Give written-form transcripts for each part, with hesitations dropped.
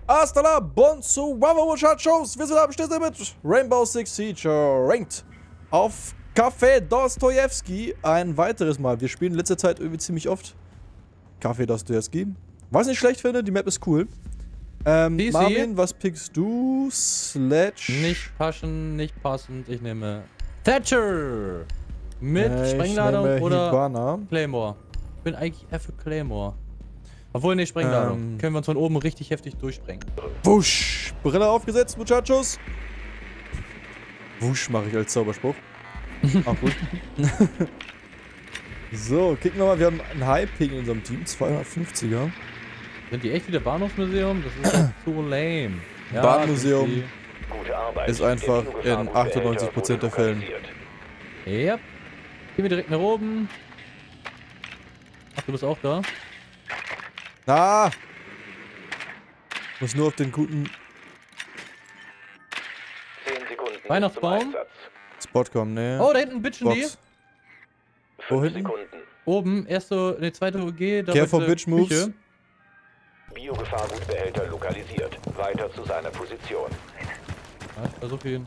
Hasta la bonsoir, muchachos! Wir sind am Start mit Rainbow Six Siege Ranked auf Café Dostojewski ein weiteres Mal. Wir spielen in letzter Zeit irgendwie ziemlich oft Café Dostojewski. Was ich nicht schlecht finde, die Map ist cool. Marvin, was pickst du? Sledge? Nicht passend. Ich nehme Thatcher mit Sprengladung oder Hibana. Claymore. Ich bin eigentlich eher für Claymore. Obwohl, ne, Sprengladung. Können wir uns von oben richtig heftig durchsprengen. Wusch! Brille aufgesetzt, Muchachos. Wusch mache ich als Zauberspruch. Auch gut. So, kicken wir mal. Wir haben einen High-Ping in unserem Team. 250er. Sind die echt wieder Bahnhofsmuseum? Das ist ja zu lame. Ja, Bahnmuseum ist einfach in 98% der Fällen. Ja. Gehen wir direkt nach oben. Ach, du bist auch da? Ah! Muss nur auf den guten 10 Sekunden Weihnachtsbaum. Spot kommen, ne? Oh, da hinten bitchen die. Wo hinten? Sekunden. Oben, zweite OG. Da Careful, mit bitch moves. Biogefahrgutbehälter lokalisiert. Weiter zu seiner Position. Ja, ich versuche ihn.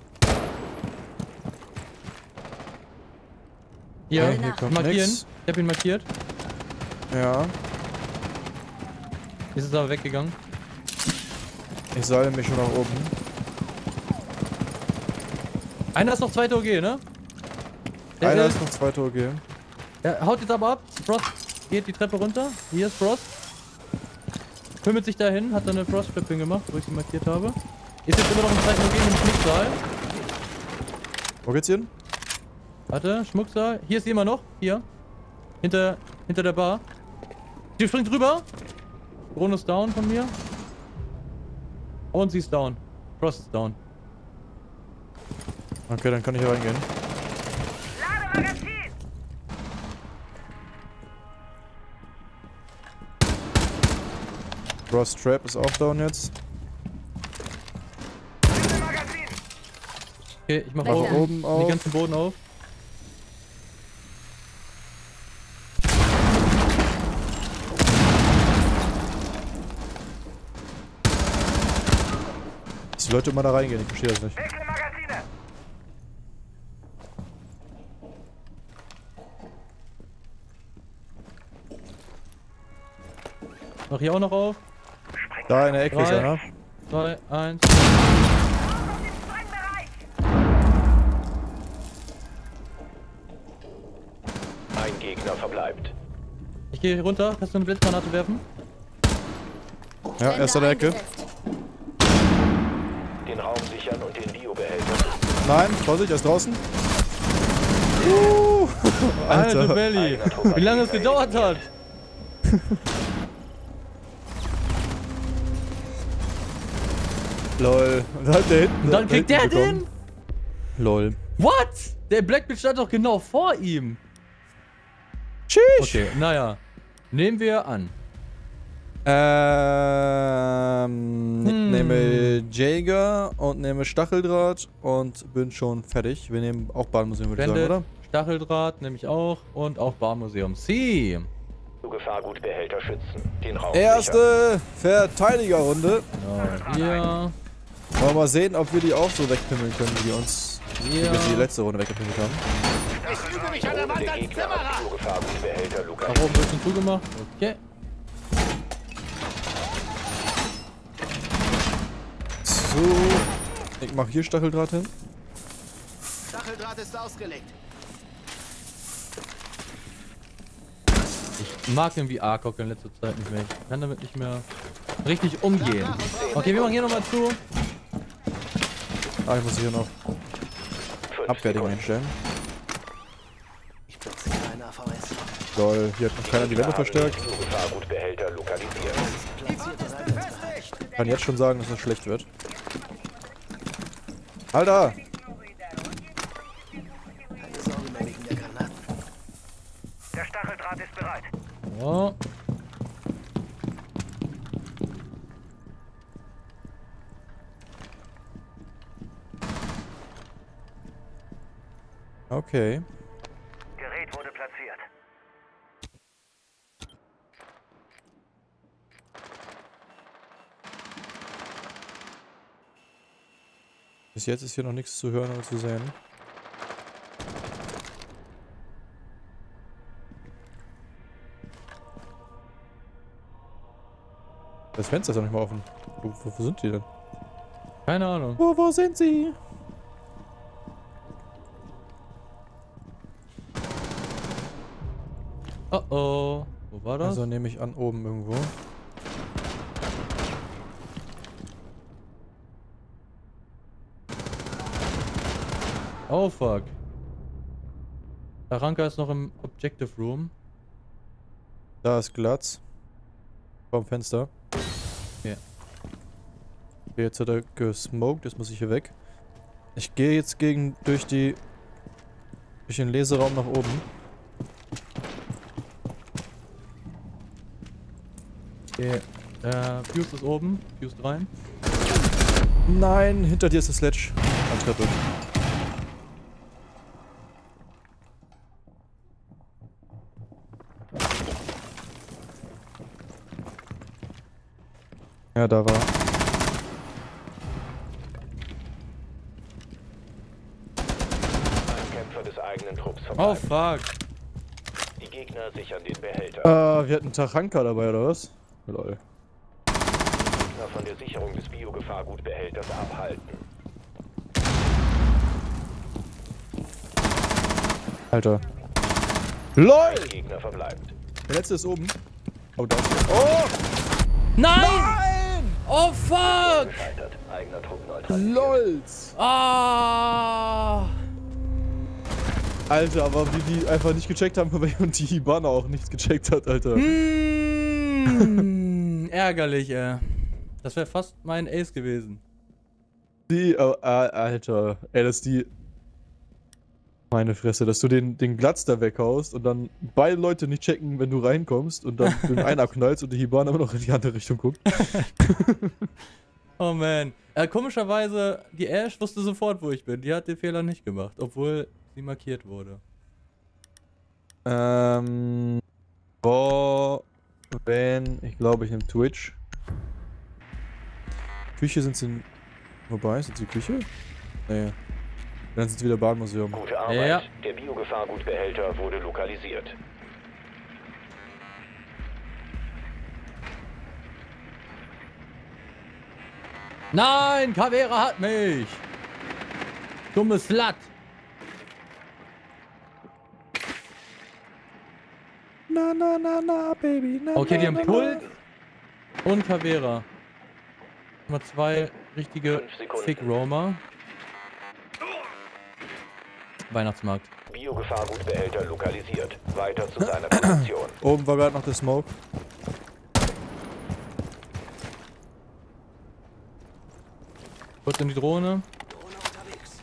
Hier, Okay, hier kommt markieren. nix. Ich hab ihn markiert. Ja. Ist es aber weggegangen. Ich seile mich schon nach oben. Einer ist noch zweite OG, ne? Einer ist noch zweite OG. Der haut jetzt aber ab. Frost geht die Treppe runter. Hier ist Frost. Kümmert sich dahin, hat dann eine Frost-Trip hingemacht, wo ich sie markiert habe. Ist jetzt immer noch im zweiten OG im Schmucksaal. Wo geht's hin? Warte, Schmucksaal. Hier ist sie immer noch. Hier. Hinter der Bar. Die springt rüber. Bruno ist down von mir. Und sie ist down. Frost ist down. Okay, dann kann ich hier reingehen. Frost Trap ist auch down jetzt. Okay, ich mach Mach oben oben den auf. ganzen Boden auf. Dass die Leute immer da reingehen, ich verstehe das nicht. Mach hier auch noch auf. Da in der Ecke ist 3, einer. 2, 1. Ein Gegner verbleibt. Ich gehe hier runter. Kannst du eine Blitzgranate werfen? Ja, er ist an der Ecke. Den Raum sichern und den Biobehälter. Nein, Vorsicht, er ist draußen. Alter Belly. Wie lange es gedauert hat. Lol. Und halt der hinten. Und dann kriegt der den? Lol. What? Der Blackbeard stand doch genau vor ihm. Tschüss. Okay, naja. Nehmen wir an. Ich nehme Jäger und nehme Stacheldraht und bin schon fertig. Wir nehmen auch Bahnmuseum, würde ich sagen, oder? Stacheldraht nehme ich auch und auch Barmuseum. Sie. Biogefahrgutbehälter schützen. Den Raum Erste Verteidigerrunde. Ja, hier. Wollen wir mal sehen, ob wir die auch so wegpimmeln können, wie wir uns wie wir sie die letzte Runde weggepimmelt haben. sichern. Der Gegner hat Biogefahrgutbehälter Nach lokalisiert. oben wird schon zugemacht. Okay. So. Ich mache hier Stacheldraht hin. Stacheldraht ist ausgelegt. Ich mag irgendwie ARKOK in letzter Zeit nicht mehr. Ich kann damit nicht mehr richtig umgehen. Okay, wir machen hier nochmal zu. Ah, ich muss hier noch 5 Abwehrding Sekunden. einstellen. Ich platziere einen AVS. Lol, hier hat noch keiner die Wände verstärkt. Biogefahrgutbehälter lokalisiert. Platzierte Rettungsgerät. Kann jetzt schon sagen, dass das schlecht wird. Alter! Keine Sorge mehr wegen der Granaten. Der Stacheldraht ist bereit. So. Okay. Gerät wurde platziert. Bis jetzt ist hier noch nichts zu hören oder zu sehen. Das Fenster ist doch nicht mal offen. Wo sind die denn? Keine Ahnung. Wo sind sie? Oh oh. Wo war das? Also nehme ich an, oben irgendwo. Oh fuck. Taranka ist noch im Objective Room. Da ist Glatz. Vorm Fenster. Ja. Okay, jetzt hat er gesmoked, jetzt muss ich hier weg. Ich gehe jetzt durch den Leseraum nach oben. Okay. Fuse ist oben. Fuse rein. Nein, hinter dir ist der Sledge. An Treppe. Ja, da war. Ein Kämpfer des eigenen Trupps vorbei. Oh fuck. Die Gegner sichern den Behälter. Wir hatten Taranka dabei, oder was? Lol. Gegner von der Sicherung des Biogefahrgutbehälters abhalten. Alter. LOL! Ein Gegner verbleibt. Der letzte ist oben. Oh, da ist er. Oh! Nein! Nein! Oh fuck! Gescheitert. Eigener Trupp neutralisiert. LOLs! Ah! Alter, aber wie die einfach nicht gecheckt haben und die Hibana auch nichts gecheckt hat, Alter. Ärgerlich, ey. Das wäre fast mein Ace gewesen. Die, Alter, ey, das ist die... Meine Fresse, dass du den Glatz da weghaust und dann beide Leute nicht checken, wenn du reinkommst und dann den einen abknallst und die Hibana immer noch in die andere Richtung guckt. Oh man. Komischerweise, die Ash wusste sofort, wo ich bin. Die hat den Fehler nicht gemacht, obwohl sie markiert wurde. Ich glaube, ich nehme Twitch. Küche sind sie... Wobei, sind sie Küche? Nee. Dann sind sie wieder Bahnmuseum. Gute Arbeit. Ja. Der Biogefahrgutbehälter wurde lokalisiert. Nein, Caveira hat mich! Dumme Slut! Na, na, na, na, Baby, na, Okay, die na, haben na, Puls und Caveira. Mal zwei richtige 5 Sekunden. Fick-Roamer. Weihnachtsmarkt. Biogefahrgutbehälter lokalisiert. Weiter zu seiner Position. Oben war gerade noch der Smoke. Kurz in die Drohne. Drohne unterwegs.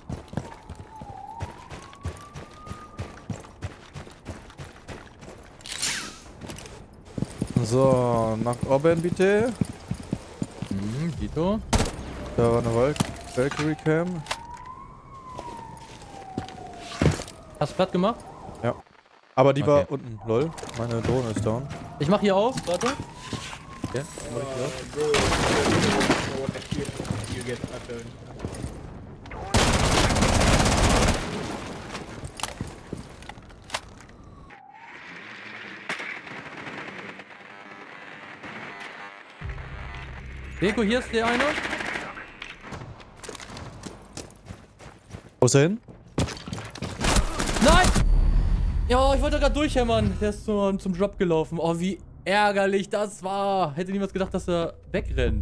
So, nach oben bitte. Dito. Da war eine Valkyrie Cam. Hast du platt gemacht? Ja. Aber die war Okay. unten. Lol. Meine Drohne ist down. Ich mach hier auf, warte. Okay, mach ich hier auf. Deko, hier ist der eine. Wo ist er hin? Nein! Ja, ich wollte gerade durchhämmern. Der ist zum Drop gelaufen. Oh, wie ärgerlich das war. Hätte niemals gedacht, dass er wegrennt.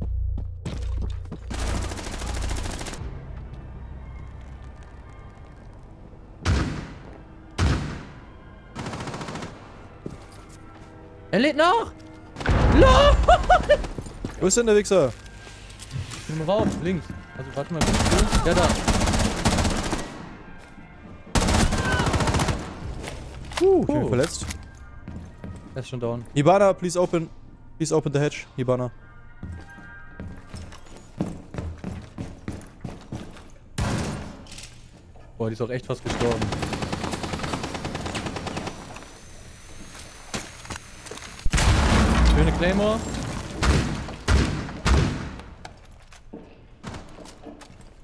Er lädt nach! LOL! Wo ist denn der Wichser? Nimm raus, links. Also warte mal, links. Ja, da. Ich bin verletzt. Er ist schon down. Hibana, please open the hatch. Hibana. Boah, die ist auch echt fast gestorben. Schöne Claymore.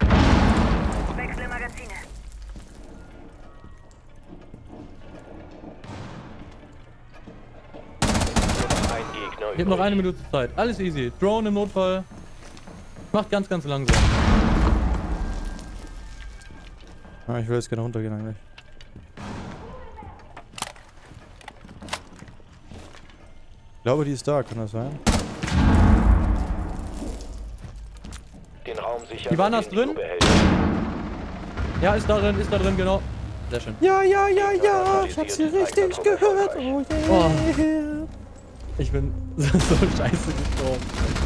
Ich hab noch 1 Minute Zeit. Alles easy. Drone im Notfall. Macht ganz, ganz langsam. Ah, ich will jetzt gerne runtergehen eigentlich. Ich glaube, die ist da, kann das sein? Den Raum sichern. Die waren und das den drin? Biobehälter. Ja, ist da drin, genau. Sehr schön. Ja, ich hab's hier richtig gehört. Oh yeah. Ich bin so scheiße gestorben.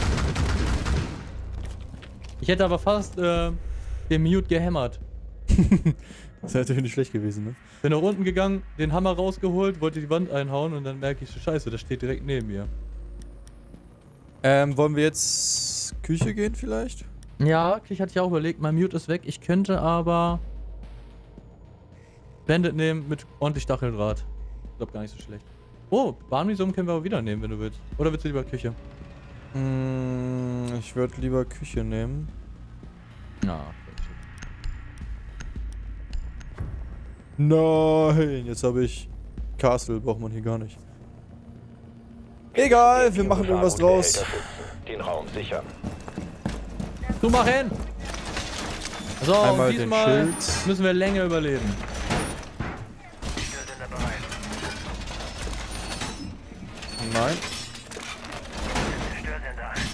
Ich hätte aber fast den Mute gehämmert. Das wäre natürlich nicht schlecht gewesen, ne? Bin nach unten gegangen, den Hammer rausgeholt, wollte die Wand einhauen und dann merke ich, scheiße, das steht direkt neben mir. Wollen wir jetzt Küche gehen vielleicht? Ja, ich hatte ja auch überlegt, mein Mute ist weg. Ich könnte aber Bandit nehmen mit ordentlich Stacheldraht. Ich glaube gar nicht so schlecht. Oh, Bahnvisum können wir aber wieder nehmen, wenn du willst. Oder willst du lieber Küche? Ich würde lieber Küche nehmen. Ja. Nein, jetzt habe ich Castle, braucht man hier gar nicht. Egal, wir machen irgendwas draus. Den Raum sichern. Du mach hin! So, Einmal und den diesmal Schild. müssen wir länger überleben. Störsender bereit. Nein. Störsender an.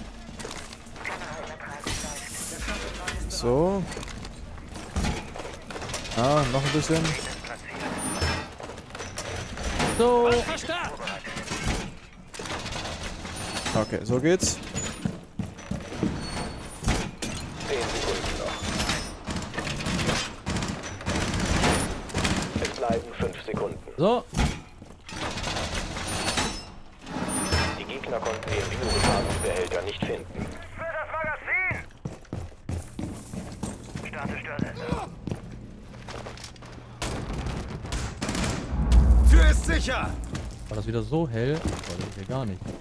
So. Ah, noch ein bisschen. So, Okay, so geht's. 10 Sekunden noch. Es bleiben 5 Sekunden. so. Die Gegner konnten den Biogefahrgutbehälter nicht finden. Für das Magazin! Starte Störsender. Tür ist sicher! War das wieder so hell? Das war das hier gar nicht.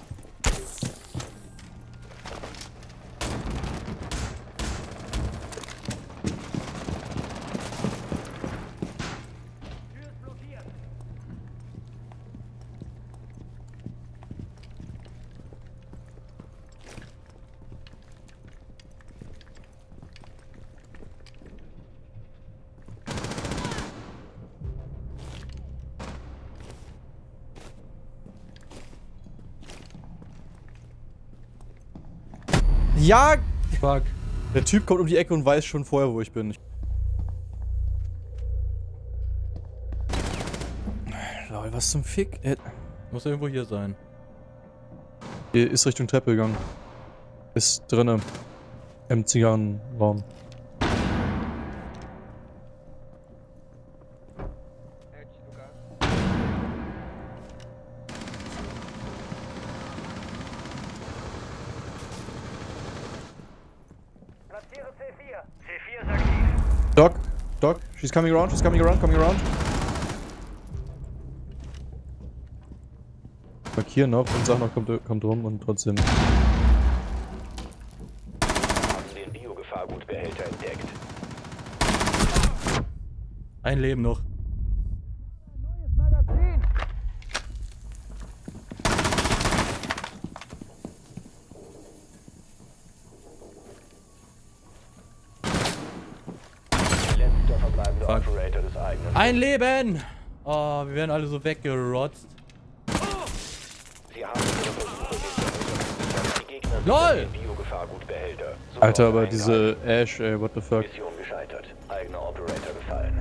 Ja! Fuck. Der Typ kommt um die Ecke und weiß schon vorher, wo ich bin. Lol, was zum Fick? Muss irgendwo hier sein. Er ist Richtung Treppe gegangen. Ist drinne. Im Zigarrenraum. Platziere C4. C4 ist aktiv. Doc, she's coming around, coming around. Markieren noch und sag noch, kommt rum und trotzdem. Haben den Biogefahrgutbehälter entdeckt. Ein Leben noch. Neues Magazin! Letzter verbleibende Fuck. Operator des eigenen. Ein Leben! Oh, wir werden alle so weggerotzt. Sie haben ihre Versuche gegen die Gegner LOL! den Biogefahrgutbehälter. So Alter, auf aber einen diese Ash, ey, what the fuck. Mission gescheitert. Eigener Operator gefallen.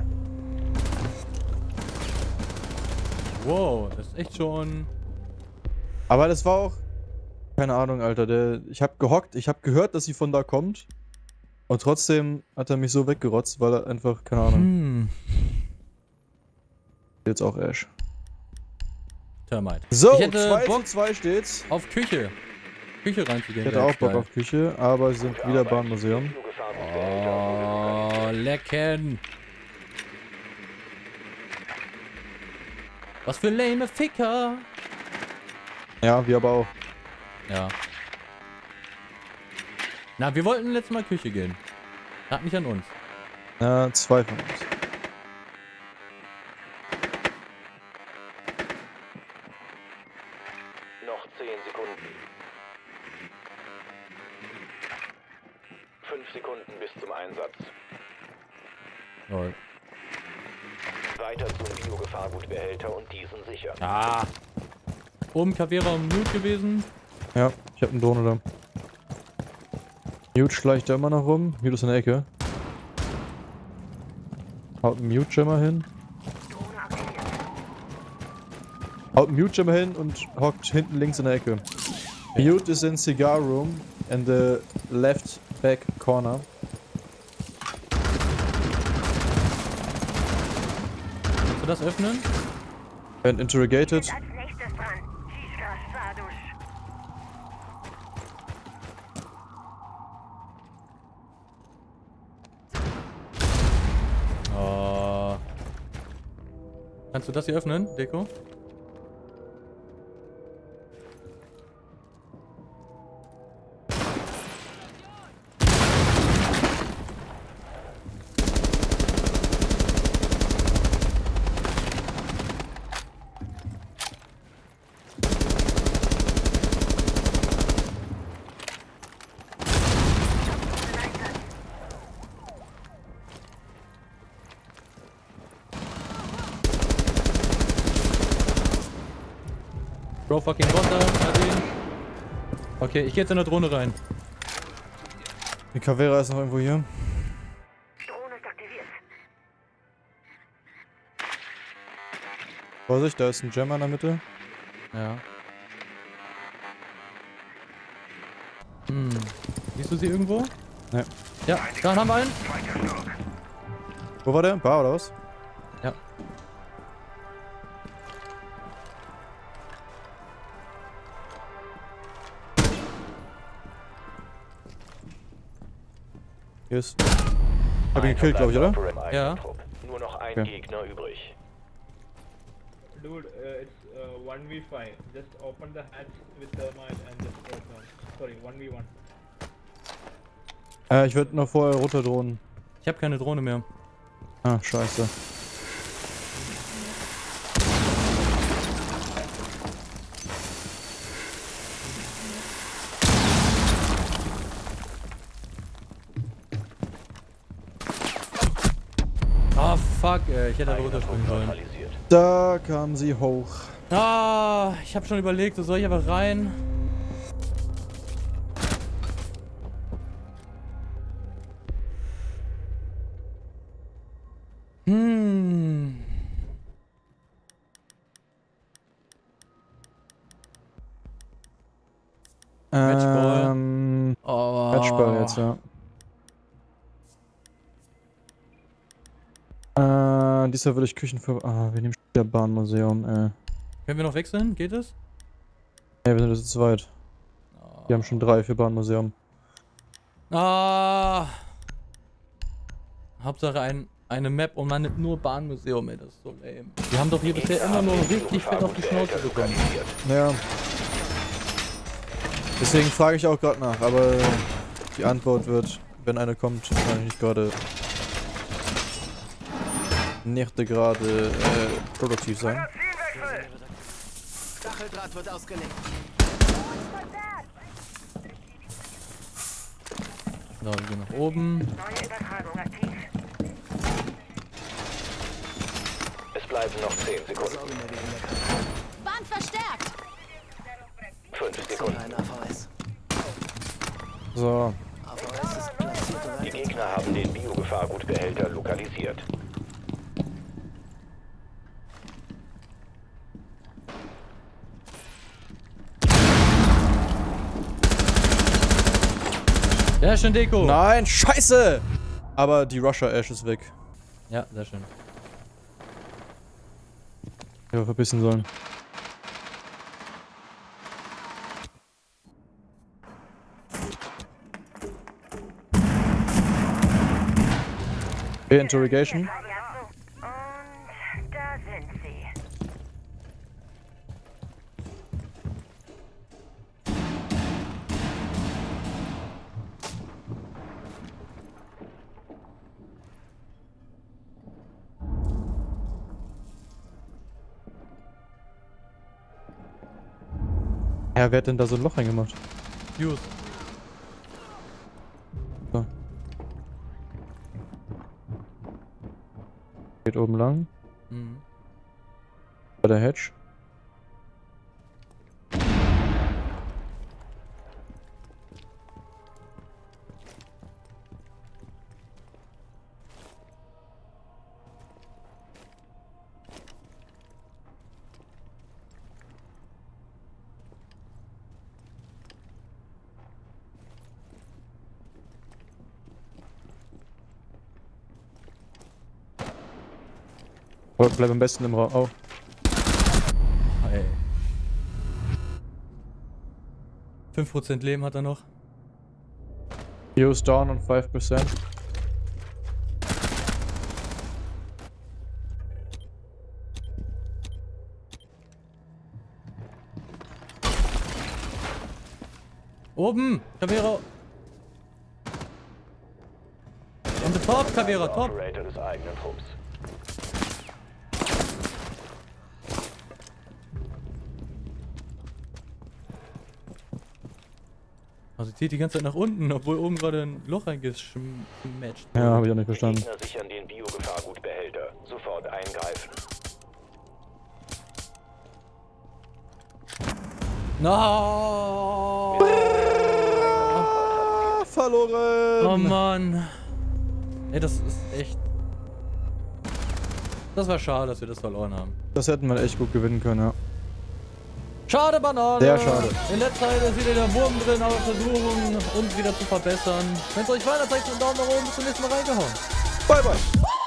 Wow, das ist echt schon... Aber das war auch. Keine Ahnung, Alter. Ich hab gehockt, ich hab gehört, dass sie von da kommt. Und trotzdem hat er mich so weggerotzt, weil er einfach, keine Ahnung. Jetzt auch Ash. Termite. So, Ich hätte 2 zu Bock 2 steht's. auf Küche. Küche reinzugehen. Ich hätte auch Bock auf Küche, aber sie sind wieder Bahnmuseum. Oh, lecken. Was für lame Ficker. Ja, wir aber auch. Ja. Na, wir wollten letztes Mal Küche gehen. Lag nicht an uns. Ja, 2 von uns. Noch 10 Sekunden. Sekunden bis zum Einsatz. Lol. Weiter zum Biogefahrgutbehälter und diesen sichern. Ah. Oben Caveira und Mute gewesen. Ja, ich hab eine Drohne da. Mute schleicht da immer noch rum. Mute ist in der Ecke. Haut einen Mute-Jammer hin. Haut einen Mute-Jammer hin und hockt hinten links in der Ecke. Mute is in Cigar Room in the left back corner. Kannst du das öffnen? And interrogated. Als nächstes dran. Schießgas Sadusch. Oh. Kannst du das hier öffnen, Deko? Bro fucking Botter, ihn. Okay, ich geh jetzt in der Drohne rein. Die Caveira ist noch irgendwo hier. Drohne ist aktiviert. Vorsicht, da ist ein Jammer in der Mitte. Ja. Hm. Siehst du sie irgendwo? Ne. Ja, da haben wir einen. Wo war der? Bar oder was? Ja. Hier ist. Hab ihn gekillt, glaube ich, oder? Ja. Nur noch ein Okay. Gegner übrig. Dude, it's 1v5. Just open the hatch with thermite and just go down. Sorry, 1v1. Ich würde noch vorher runterdrohen. Ich habe keine Drohne mehr. Ah, scheiße. Ah, fuck, ey. Ich hätte da runterspringen sollen. Neutralisiert. Da kam sie hoch. Ah, ich habe schon überlegt, so soll ich aber rein? Hm. Matchball. Oh. Matchball jetzt, ja. Diesmal will ich Küchen für. Ah, wir nehmen das Bahnmuseum, Können wir noch wechseln? Geht es? Ja, wir sind jetzt zu zweit. Wir haben schon 3 für Bahnmuseum. Ah. Hauptsache eine Map und man nimmt nur Bahnmuseum, ey, das ist so lame. Wir haben doch hier bisher immer nur richtig fett auf die Schnauze bekommen. Ja. Deswegen frage ich auch gerade nach, aber die Antwort wird, wenn eine kommt, wahrscheinlich nicht gerade produktiv sein. Magazinwechsel. Stacheldraht wird ausgelegt. So, wir gehen nach oben. Neue Übertragung aktiv. Es bleiben noch 10 Sekunden. Sorge mehr wegen der Granate. Band verstärkt! 5 So Sekunden. ein AVS. So. AVS ist platziert und Die Gegner haben den Biogefahrgutbehälter lokalisiert. Ja, schön Deko. Nein, scheiße! Aber die Rusher Ash ist weg. Ja, sehr schön. Ja, verbissen sollen. Okay, Interrogation. Und da sind sie. Ja, wer hat denn da so ein Loch reingemacht? Fuse. So. Geht oben lang. Mhm. Bei der Hedge. Bleib am besten im Raum. Oh. Ey. 5% Leben hat er noch. Heroes down on 5%. Oben! Caveira! On the top, Caveira, top! Operator des eigenen Trupps. Also zieht die ganze Zeit nach unten, obwohl oben gerade ein Loch reingematcht. Ja, habe ich auch nicht verstanden. Gegner sichern den Biogefahrgutbehälter. Sofort eingreifen. No! Verloren! Oh Mann. Ey, das ist echt... Das war schade, dass wir das verloren haben. Das hätten wir echt gut gewinnen können, ja. Schade, Banane! Sehr schade. In der Zeit ist wieder der Wurm drin, aber versuchen, uns wieder zu verbessern. Wenn es euch gefallen hat, zeigt einen Daumen nach oben, bis zum nächsten Mal reingehauen. Bye, bye!